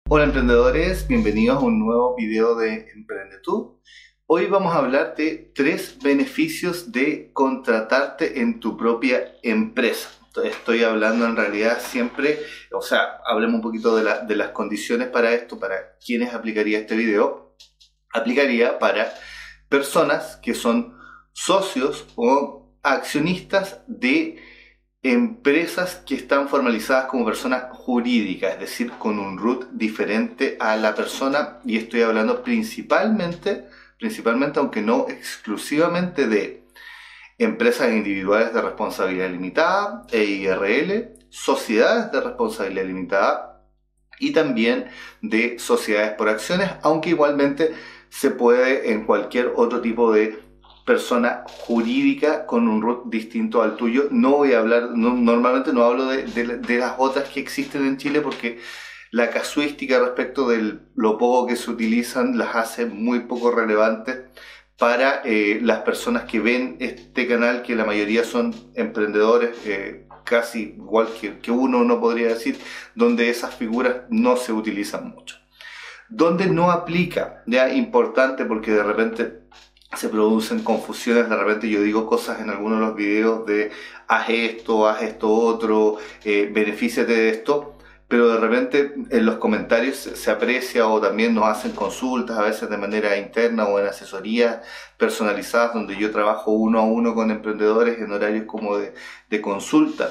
Hola emprendedores, bienvenidos a un nuevo video de Emprende Tú. Hoy vamos a hablar de 3 beneficios de contratarte en tu propia empresa. Estoy hablando en realidad siempre, hablemos un poquito de las condiciones para esto, para quienes aplicaría este video. Aplicaría para personas que son socios o accionistas de empresas que están formalizadas como persona jurídica, es decir, con un RUT diferente a la persona, y estoy hablando principalmente, aunque no exclusivamente, de empresas individuales de responsabilidad limitada, EIRL, sociedades de responsabilidad limitada y también de sociedades por acciones, aunque igualmente se puede en cualquier otro tipo de persona jurídica con un RUT distinto al tuyo. No voy a hablar, normalmente no hablo de las otras que existen en Chile porque la casuística respecto de lo poco que se utilizan las hace muy poco relevantes para las personas que ven este canal, que la mayoría son emprendedores, casi igual que uno podría decir, donde esas figuras no se utilizan mucho. Donde no aplica, ya importante porque de repente se producen confusiones, de repente yo digo cosas en algunos de los videos de haz esto otro, benefíciate de esto, pero de repente en los comentarios se aprecia, o también nos hacen consultas a veces de manera interna o en asesorías personalizadas donde yo trabajo uno a uno con emprendedores en horarios como de consulta.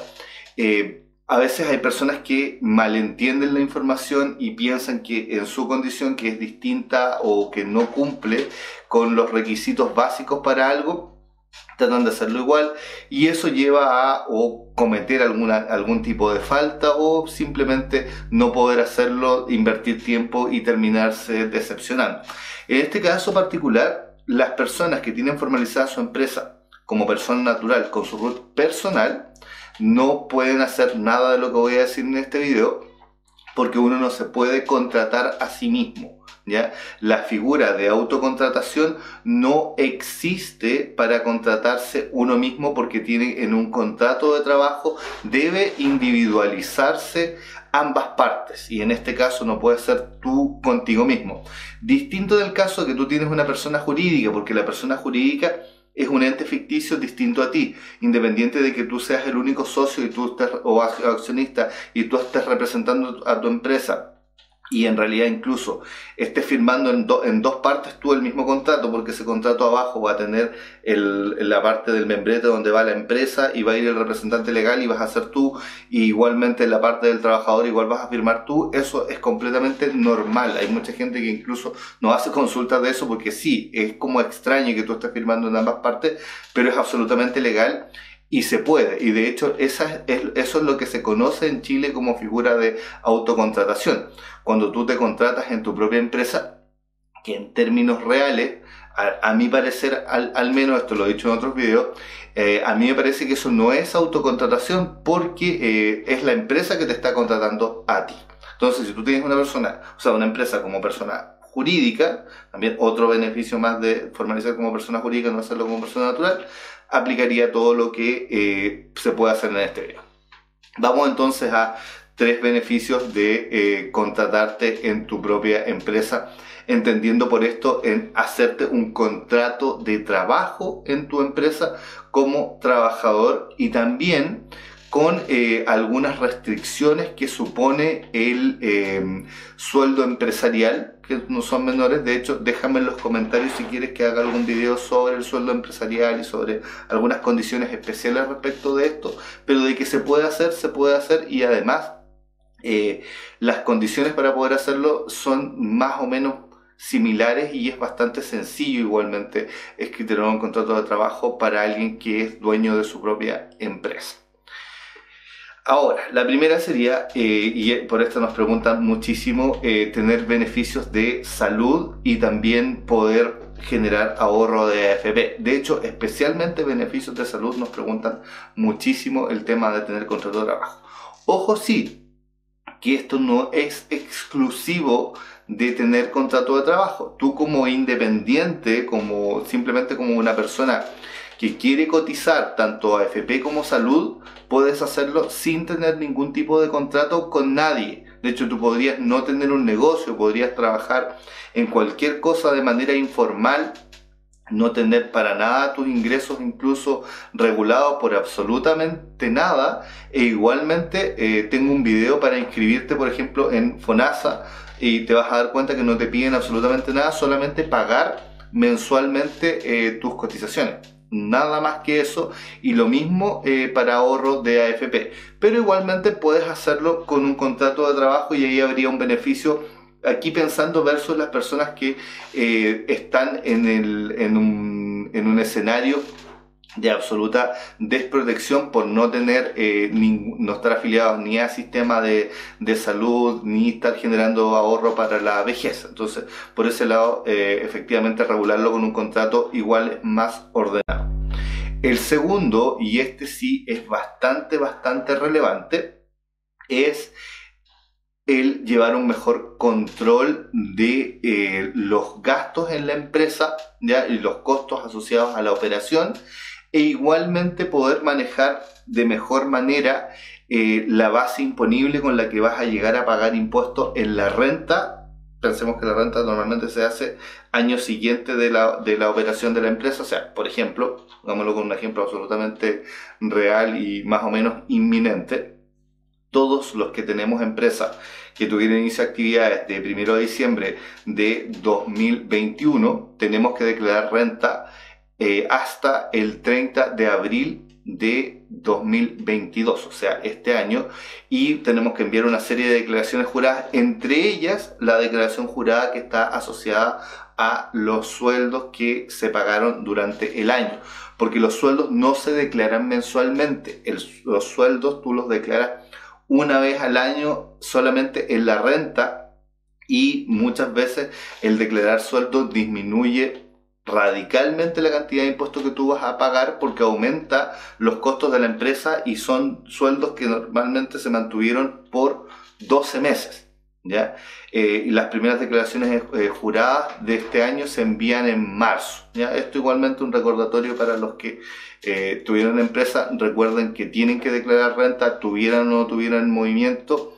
A veces hay personas que malentienden la información y piensan que en su condición, que es distinta o que no cumple con los requisitos básicos para algo, tratan de hacerlo igual, y eso lleva a o cometer algún tipo de falta, o simplemente no poder hacerlo, invertir tiempo y terminarse decepcionando. En este caso particular, las personas que tienen formalizada su empresa como persona natural con su RUT personal no pueden hacer nada de lo que voy a decir en este video, porque uno no se puede contratar a sí mismo, ¿ya? La figura de autocontratación no existe para contratarse uno mismo, porque tiene en un contrato de trabajo debe individualizarse ambas partes, y en este caso no puedes ser tú contigo mismo. Distinto del caso de que tú tienes una persona jurídica, porque la persona jurídica es un ente ficticio distinto a ti, independiente de que tú seas el único socio y tú estés, o accionista, y tú estés representando a tu empresa, y en realidad incluso estés firmando en dos partes tú el mismo contrato, porque ese contrato abajo va a tener la parte del membrete donde va la empresa y va a ir el representante legal y vas a ser tú, y igualmente en la parte del trabajador igual vas a firmar tú. Eso es completamente normal. Hay mucha gente que incluso no hace consultas de eso, porque sí, es como extraño que tú estés firmando en ambas partes, pero es absolutamente legal y se puede. Y de hecho eso es lo que se conoce en Chile como figura de autocontratación. Cuando tú te contratas en tu propia empresa, que en términos reales, a mi parecer, al menos, esto lo he dicho en otros videos, a mí me parece que eso no es autocontratación, porque es la empresa que te está contratando a ti. Entonces, si tú tienes una empresa como persona jurídica, también otro beneficio más de formalizar como persona jurídica, no hacerlo como persona natural, aplicaría todo lo que se puede hacer en este video. Vamos entonces a 3 beneficios de contratarte en tu propia empresa, entendiendo por esto en hacerte un contrato de trabajo en tu empresa como trabajador, y también con algunas restricciones que supone el sueldo empresarial, que no son menores. De hecho, déjame en los comentarios si quieres que haga algún video sobre el sueldo empresarial y sobre algunas condiciones especiales respecto de esto, pero de que se puede hacer, y además las condiciones para poder hacerlo son más o menos similares, y es bastante sencillo igualmente escribir un contrato de trabajo para alguien que es dueño de su propia empresa. Ahora, la primera sería, y por esto nos preguntan muchísimo, tener beneficios de salud y también poder generar ahorro de AFP. De hecho, especialmente beneficios de salud nos preguntan muchísimo el tema de tener contrato de trabajo. Ojo, sí, que esto no es exclusivo de tener contrato de trabajo. Tú como independiente, simplemente como una persona que quiere cotizar tanto a AFP como salud, puedes hacerlo sin tener ningún tipo de contrato con nadie. De hecho, tú podrías no tener un negocio, podrías trabajar en cualquier cosa de manera informal, no tener para nada tus ingresos incluso regulados por absolutamente nada, e igualmente tengo un video para inscribirte, por ejemplo, en FONASA, y te vas a dar cuenta que no te piden absolutamente nada, solamente pagar mensualmente tus cotizaciones. Nada más que eso, y lo mismo para ahorro de AFP. Pero igualmente puedes hacerlo con un contrato de trabajo y ahí habría un beneficio. Aquí pensando versus las personas que están en un escenario de absoluta desprotección por no tener, no estar afiliados ni a sistema de salud, ni estar generando ahorro para la vejez. Entonces, por ese lado, efectivamente regularlo con un contrato igual es más ordenado. El segundo, y este sí es bastante relevante, es el llevar un mejor control de los gastos en la empresa, ¿ya? Y los costos asociados a la operación, e igualmente poder manejar de mejor manera la base imponible con la que vas a llegar a pagar impuestos en la renta. Pensemos que la renta normalmente se hace año siguiente de la operación de la empresa. O sea, por ejemplo, hagámoslo con un ejemplo absolutamente real y más o menos inminente. Todos los que tenemos empresas que tuvieron inicio de actividades de 1 de diciembre de 2021, tenemos que declarar renta hasta el 30 de abril de 2022, o sea, este año, y tenemos que enviar una serie de declaraciones juradas, entre ellas la declaración jurada que está asociada a los sueldos que se pagaron durante el año, porque los sueldos no se declaran mensualmente, los sueldos tú los declaras una vez al año solamente en la renta, y muchas veces el declarar sueldo disminuye radicalmente la cantidad de impuestos que tú vas a pagar porque aumenta los costos de la empresa, y son sueldos que normalmente se mantuvieron por 12 meses, ¿ya? Y las primeras declaraciones juradas de este año se envían en marzo, ¿ya? Esto igualmente un recordatorio para los que tuvieron empresa. Recuerden que tienen que declarar renta, tuvieran o no tuvieran movimiento,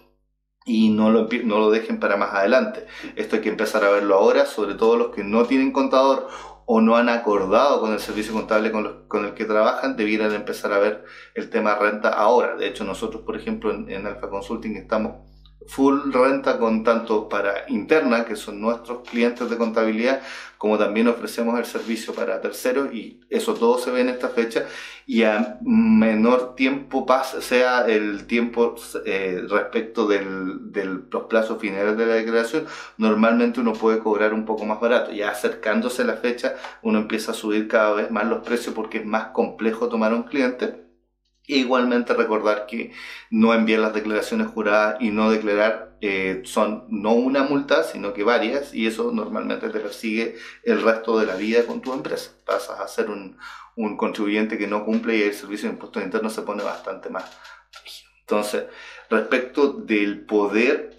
y no lo dejen para más adelante. Esto hay que empezar a verlo ahora, sobre todo los que no tienen contador o no han acordado con el servicio contable con el que trabajan, debieran empezar a ver el tema renta ahora. De hecho, nosotros, por ejemplo, en Alpha Consulting estamos full renta, con tanto para interna, que son nuestros clientes de contabilidad, como también ofrecemos el servicio para terceros, y eso todo se ve en esta fecha. Y a menor tiempo sea el tiempo respecto de los plazos finales de la declaración, normalmente uno puede cobrar un poco más barato. Ya acercándose a la fecha, uno empieza a subir cada vez más los precios porque es más complejo tomar a un cliente. E igualmente recordar que no enviar las declaraciones juradas y no declarar son no una multa, sino que varias, y eso normalmente te persigue el resto de la vida con tu empresa. Pasas a ser un contribuyente que no cumple, y el servicio de impuestos internos se pone bastante más rígido. Entonces, respecto del poder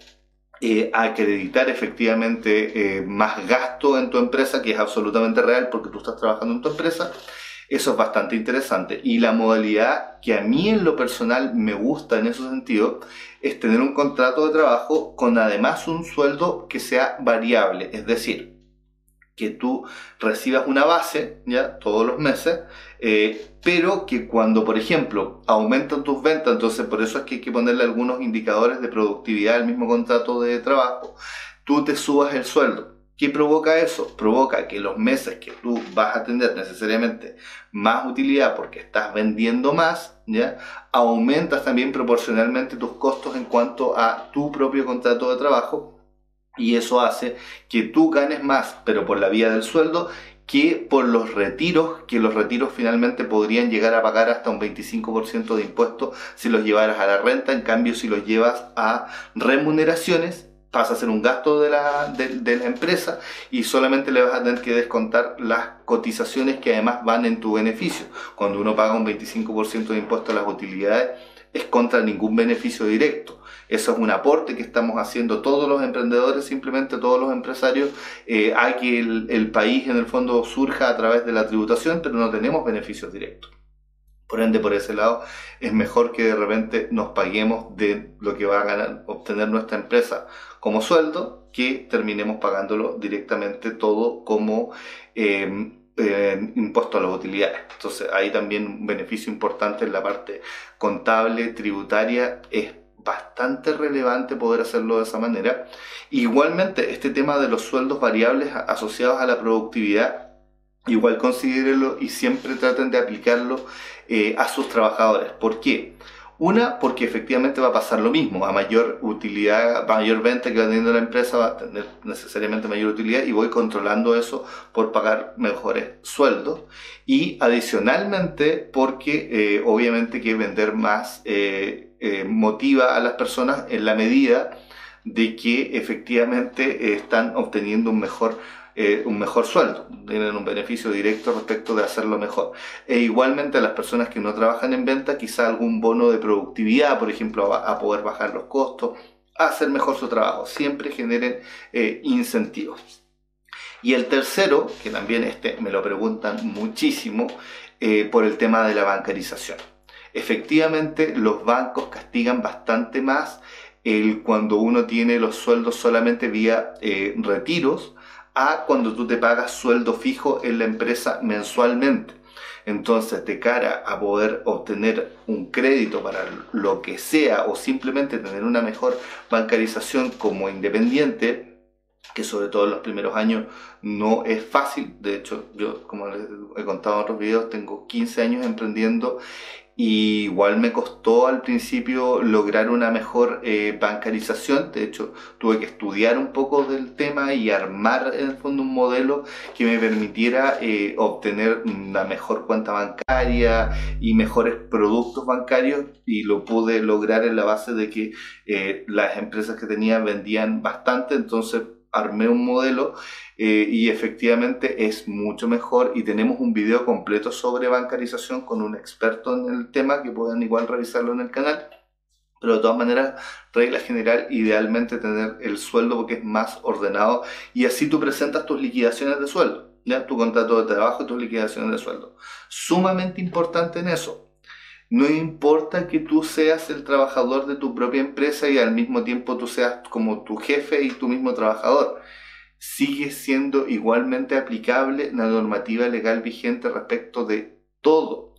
acreditar efectivamente más gasto en tu empresa, que es absolutamente real porque tú estás trabajando en tu empresa, eso es bastante interesante. Y la modalidad que a mí en lo personal me gusta en ese sentido es tener un contrato de trabajo con además un sueldo que sea variable. Es decir, que tú recibas una base, ¿ya?, todos los meses, pero que cuando, por ejemplo, aumentan tus ventas, entonces por eso es que hay que ponerle algunos indicadores de productividad al mismo contrato de trabajo, tú te subas el sueldo. ¿Qué provoca eso? Provoca que los meses que tú vas a tener necesariamente más utilidad porque estás vendiendo más, ¿ya?, aumentas también proporcionalmente tus costos en cuanto a tu propio contrato de trabajo, y eso hace que tú ganes más, pero por la vía del sueldo, que por los retiros, que los retiros finalmente podrían llegar a pagar hasta un 25% de impuestos si los llevaras a la renta. En cambio, si los llevas a remuneraciones, pasa a ser un gasto de la empresa, y solamente le vas a tener que descontar las cotizaciones que además van en tu beneficio. Cuando uno paga un 25% de impuesto a las utilidades, es contra ningún beneficio directo. Eso es un aporte que estamos haciendo todos los emprendedores, simplemente todos los empresarios, a que el país en el fondo surja a través de la tributación, pero no tenemos beneficios directos. Por ende, por ese lado, es mejor que de repente nos paguemos de lo que va a obtener nuestra empresa como sueldo, que terminemos pagándolo directamente todo como impuesto a las utilidades. Entonces, ahí también un beneficio importante en la parte contable, tributaria, es bastante relevante poder hacerlo de esa manera. Igualmente, este tema de los sueldos variables asociados a la productividad, igual considérenlo y siempre traten de aplicarlo a sus trabajadores. ¿Por qué? Una, porque efectivamente va a pasar lo mismo. A mayor utilidad, a mayor venta que va teniendo la empresa, va a tener necesariamente mayor utilidad y voy controlando eso por pagar mejores sueldos. Y adicionalmente, porque obviamente que vender más motiva a las personas en la medida de que efectivamente están obteniendo un mejor sueldo, tienen un beneficio directo respecto de hacerlo mejor. E igualmente a las personas que no trabajan en venta, quizá algún bono de productividad, por ejemplo, a poder bajar los costos, a hacer mejor su trabajo, siempre generen incentivos. Y el tercero, que también me lo preguntan muchísimo, por el tema de la bancarización. Efectivamente, los bancos castigan bastante más cuando uno tiene los sueldos solamente vía retiros, a cuando tú te pagas sueldo fijo en la empresa mensualmente. Entonces, de cara a poder obtener un crédito para lo que sea o simplemente tener una mejor bancarización como independiente, que sobre todo en los primeros años no es fácil. De hecho, yo, como les he contado en otros videos, tengo 15 años emprendiendo. Y igual me costó al principio lograr una mejor bancarización. De hecho, tuve que estudiar un poco del tema y armar en el fondo un modelo que me permitiera obtener una mejor cuenta bancaria y mejores productos bancarios, y lo pude lograr en la base de que las empresas que tenía vendían bastante. Entonces armé un modelo y efectivamente es mucho mejor, y tenemos un video completo sobre bancarización con un experto en el tema que pueden igual revisarlo en el canal. Pero de todas maneras, regla general, idealmente tener el sueldo porque es más ordenado, y así tú presentas tus liquidaciones de sueldo, ¿ya? Tu contrato de trabajo y tus liquidaciones de sueldo. Sumamente importante en eso. No importa que tú seas el trabajador de tu propia empresa y al mismo tiempo tú seas como tu jefe y tu mismo trabajador. Sigue siendo igualmente aplicable la normativa legal vigente respecto de todo.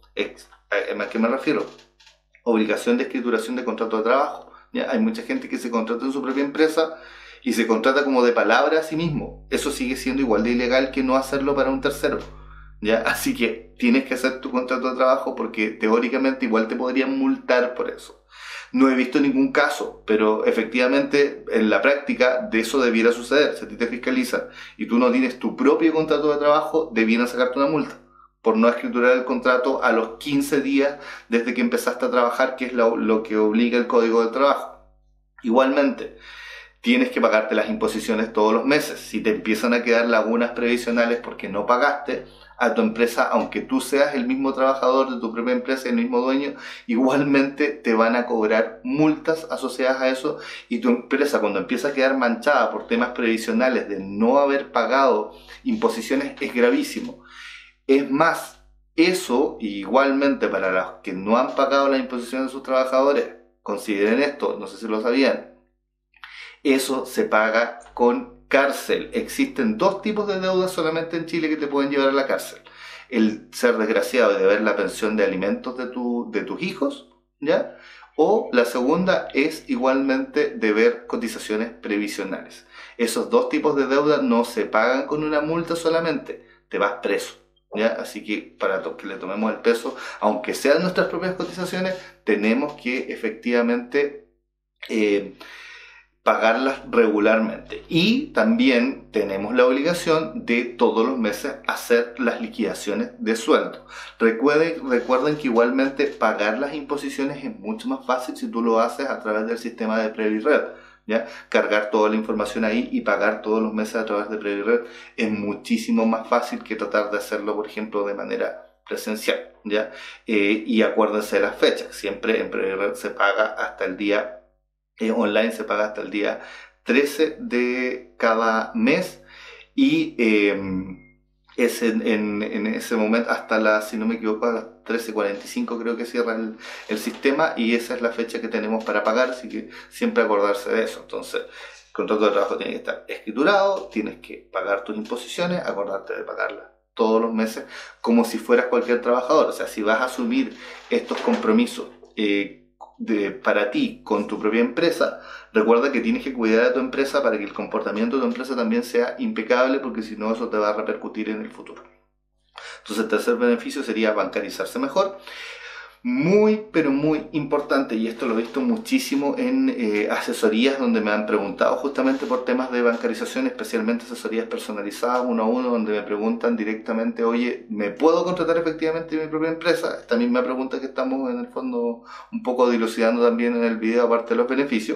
¿A qué me refiero? Obligación de escrituración de contrato de trabajo. ¿Ya? Hay mucha gente que se contrata en su propia empresa y se contrata como de palabra a sí mismo. Eso sigue siendo igual de ilegal que no hacerlo para un tercero. ¿Ya? Así que tienes que hacer tu contrato de trabajo, porque teóricamente igual te podrían multar por eso. No he visto ningún caso, pero efectivamente en la práctica de eso debiera suceder. Si a ti te fiscalizan y tú no tienes tu propio contrato de trabajo, debieran sacarte una multa por no escriturar el contrato a los 15 días desde que empezaste a trabajar, que es lo que obliga el Código del Trabajo. Igualmente, tienes que pagarte las imposiciones todos los meses. Si te empiezan a quedar lagunas previsionales porque no pagaste, a tu empresa, aunque tú seas el mismo trabajador de tu propia empresa, el mismo dueño, igualmente te van a cobrar multas asociadas a eso, y tu empresa, cuando empieza a quedar manchada por temas previsionales de no haber pagado imposiciones, es gravísimo. Es más, eso igualmente para los que no han pagado las imposiciones de sus trabajadores, consideren esto, no sé si lo sabían, eso se paga con cárcel. Existen dos tipos de deudas solamente en Chile que te pueden llevar a la cárcel: el ser desgraciado y deber la pensión de alimentos de tus hijos, ¿ya? O la segunda es igualmente deber cotizaciones previsionales. Esos dos tipos de deuda no se pagan con una multa solamente, te vas preso, ¿ya? Así que para que le tomemos el peso, aunque sean nuestras propias cotizaciones, tenemos que efectivamente pagarlas regularmente. Y también tenemos la obligación de todos los meses hacer las liquidaciones de sueldo. Recuerden que igualmente pagar las imposiciones es mucho más fácil si tú lo haces a través del sistema de Previred, ¿ya? Cargar toda la información ahí y pagar todos los meses a través de Previred es muchísimo más fácil que tratar de hacerlo, por ejemplo, de manera presencial, ¿ya? Y acuérdense de las fechas. Siempre en Previred se paga hasta el día online, se paga hasta el día 13 de cada mes, y es en ese momento hasta si no me equivoco, a las 13:45 creo que cierra el sistema, y esa es la fecha que tenemos para pagar, así que siempre acordarse de eso. Entonces, el contrato de trabajo tiene que estar escriturado, tienes que pagar tus imposiciones, acordarte de pagarlas todos los meses, como si fueras cualquier trabajador. O sea, si vas a asumir estos compromisos para ti con tu propia empresa, recuerda que tienes que cuidar a tu empresa para que el comportamiento de tu empresa también sea impecable, porque si no, eso te va a repercutir en el futuro. Entonces, el tercer beneficio sería bancarizarse mejor. Muy, pero muy importante, y esto lo he visto muchísimo en asesorías donde me han preguntado justamente por temas de bancarización, especialmente asesorías personalizadas 1 a 1, donde me preguntan directamente: oye, ¿me puedo contratar efectivamente mi propia empresa? Esta misma pregunta que estamos en el fondo un poco dilucidando también en el video, aparte de los beneficios.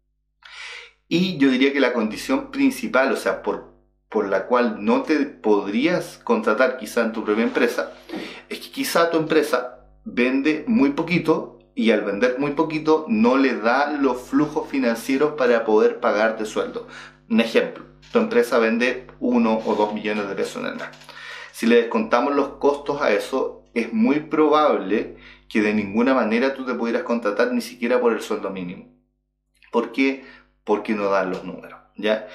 Y yo diría que la condición principal, o sea, por la cual no te podrías contratar quizá en tu propia empresa, es que quizá tu empresa vende muy poquito, y al vender muy poquito no le da los flujos financieros para poder pagarte sueldo. Un ejemplo: tu empresa vende 1 o 2 millones de pesos en el mes. Si le descontamos los costos a eso, es muy probable que de ninguna manera tú te pudieras contratar ni siquiera por el sueldo mínimo. ¿Por qué? Porque no dan los números, ¿ya?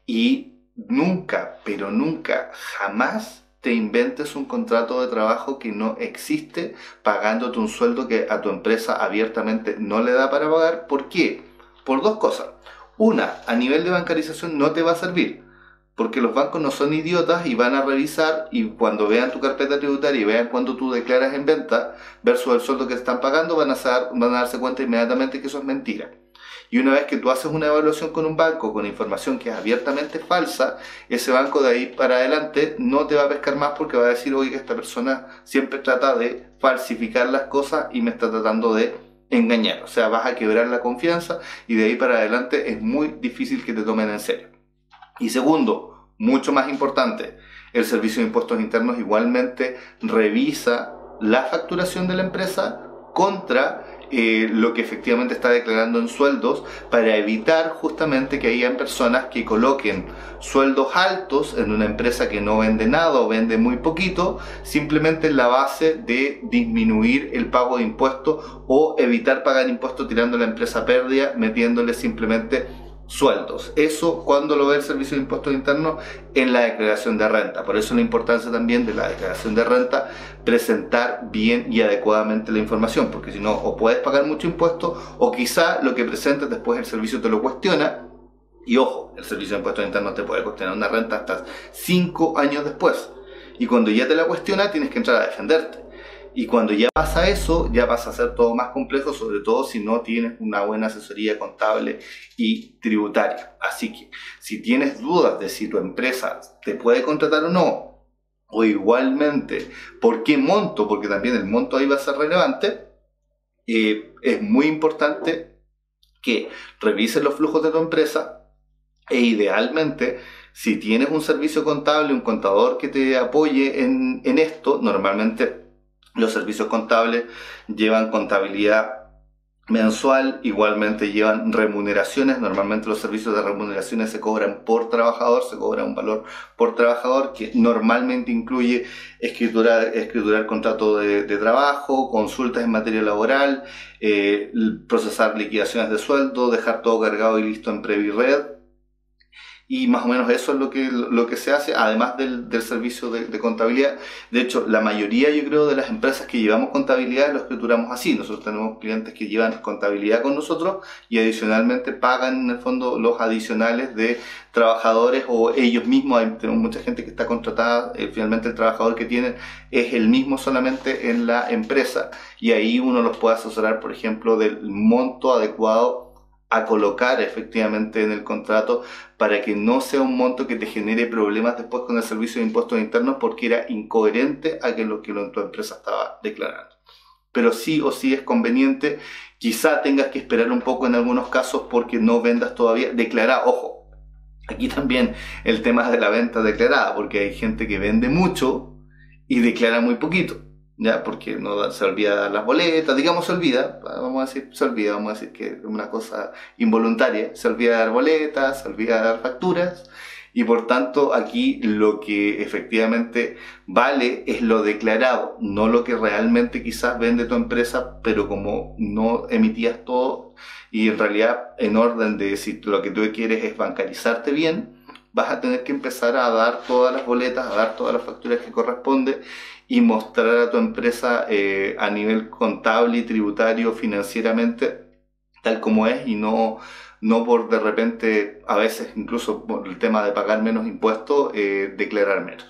Y nunca, pero nunca, jamás te inventes un contrato de trabajo que no existe, pagándote un sueldo que a tu empresa abiertamente no le da para pagar. ¿Por qué? Por dos cosas. Una, a nivel de bancarización no te va a servir, porque los bancos no son idiotas y van a revisar, y cuando vean tu carpeta tributaria y vean cuánto tú declaras en venta versus el sueldo que te están pagando, van a darse cuenta inmediatamente que eso es mentira. Y una vez que tú haces una evaluación con un banco con información que es abiertamente falsa, ese banco de ahí para adelante no te va a pescar más, porque va a decir: oye, esta persona siempre trata de falsificar las cosas y me está tratando de engañar. O sea, vas a quebrar la confianza, y de ahí para adelante es muy difícil que te tomen en serio. Y segundo, mucho más importante, el Servicio de Impuestos Internos igualmente revisa la facturación de la empresa contra lo que efectivamente está declarando en sueldos, para evitar justamente que hayan personas que coloquen sueldos altos en una empresa que no vende nada o vende muy poquito, simplemente en la base de disminuir el pago de impuestos o evitar pagar impuestos tirando la empresa a pérdida, metiéndole simplemente sueldos. Eso, cuando lo ve el Servicio de Impuestos Internos, en la declaración de renta. Por eso la importancia también de la declaración de renta, presentar bien y adecuadamente la información, porque si no, o puedes pagar mucho impuesto, o quizá lo que presentes después el servicio te lo cuestiona. Y ojo, el Servicio de Impuestos Internos te puede cuestionar una renta hasta 5 años después, y cuando ya te la cuestiona tienes que entrar a defenderte. Y cuando ya pasa eso, ya pasa a ser todo más complejo, sobre todo si no tienes una buena asesoría contable y tributaria. Así que, si tienes dudas de si tu empresa te puede contratar o no, o igualmente por qué monto, porque también el monto ahí va a ser relevante, es muy importante que revises los flujos de tu empresa, e idealmente, si tienes un servicio contable, un contador que te apoye en esto. Normalmente los servicios contables llevan contabilidad mensual, igualmente llevan remuneraciones. Normalmente los servicios de remuneraciones se cobran por trabajador, se cobra un valor por trabajador, que normalmente incluye escriturar contrato de trabajo, consultas en materia laboral, procesar liquidaciones de sueldo, dejar todo cargado y listo en Previred. Y más o menos eso es lo que se hace, además del servicio de contabilidad. De hecho, la mayoría, yo creo, de las empresas que llevamos contabilidad lo escrituramos así. Nosotros tenemos clientes que llevan contabilidad con nosotros y adicionalmente pagan en el fondo los adicionales de trabajadores, o ellos mismos. Tenemos mucha gente que está contratada, finalmente el trabajador que tienen es el mismo solamente en la empresa, y ahí uno los puede asesorar, por ejemplo, del monto adecuado a colocar efectivamente en el contrato, para que no sea un monto que te genere problemas después con el Servicio de Impuestos Internos, porque era incoherente a que lo que tu empresa estaba declarando. Pero sí o sí es conveniente. Quizá tengas que esperar un poco en algunos casos porque no vendas todavía declarada. Ojo, aquí también el tema de la venta declarada, porque hay gente que vende mucho y declara muy poquito, ya, porque no se olvida dar las boletas, digamos, vamos a decir que es una cosa involuntaria, se olvida dar boletas, se olvida dar facturas, y por tanto aquí lo que efectivamente vale es lo declarado, no lo que realmente quizás vende tu empresa, pero como no emitías todo y en realidad en orden de si lo que tú quieres es bancarizarte bien, vas a tener que empezar a dar todas las boletas, a dar todas las facturas que corresponde y mostrar a tu empresa a nivel contable y tributario financieramente tal como es y no por de repente, a veces incluso por el tema de pagar menos impuestos, declarar menos.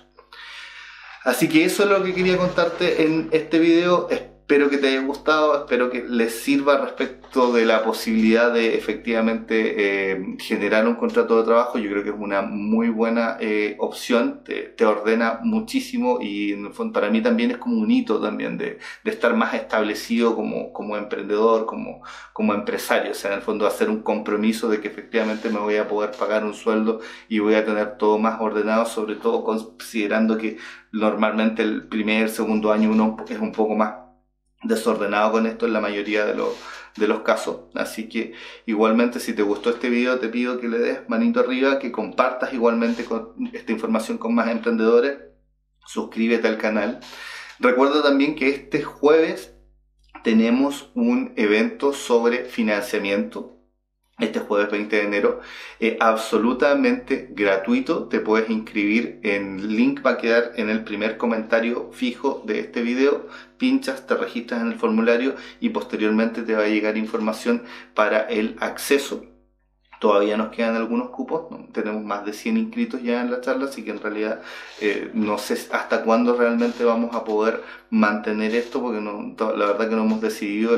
Así que eso es lo que quería contarte en este video. Espero que te haya gustado, espero que les sirva respecto de la posibilidad de efectivamente generar un contrato de trabajo. Yo creo que es una muy buena opción, te ordena muchísimo y en el fondo para mí también es como un hito también de estar más establecido como emprendedor, como empresario. O sea, en el fondo hacer un compromiso de que efectivamente me voy a poder pagar un sueldo y voy a tener todo más ordenado, sobre todo considerando que normalmente el primer, segundo año uno es un poco más desordenado con esto en la mayoría de los casos. Así que igualmente si te gustó este video te pido que le des manito arriba, que compartas igualmente con esta información con más emprendedores, suscríbete al canal. Recuerda también que este jueves tenemos un evento sobre financiamiento. Este jueves 20 de enero, absolutamente gratuito, te puedes inscribir, el link va a quedar en el primer comentario fijo de este video, pinchas, te registras en el formulario y posteriormente te va a llegar información para el acceso. Todavía nos quedan algunos cupos, ¿no? Tenemos más de 100 inscritos ya en la charla, así que en realidad no sé hasta cuándo realmente vamos a poder mantener esto, porque la verdad que no hemos decidido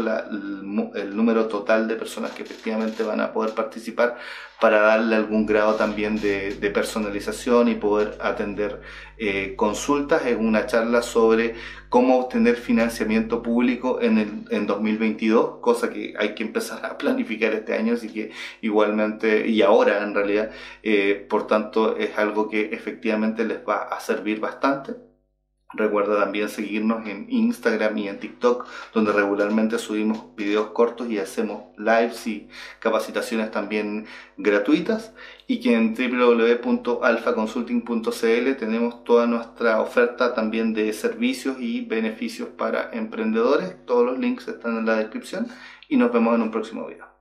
el número total de personas que efectivamente van a poder participar para darle algún grado también de personalización y poder atender consultas. Es una charla sobre cómo obtener financiamiento público en 2022, cosa que hay que empezar a planificar este año, así que igualmente, y ahora en realidad, por tanto es algo que efectivamente les va a servir bastante. Recuerda también seguirnos en Instagram y en TikTok, donde regularmente subimos videos cortos y hacemos lives y capacitaciones también gratuitas, y que en www.alfaconsulting.cl tenemos toda nuestra oferta también de servicios y beneficios para emprendedores. Todos los links están en la descripción y nos vemos en un próximo video.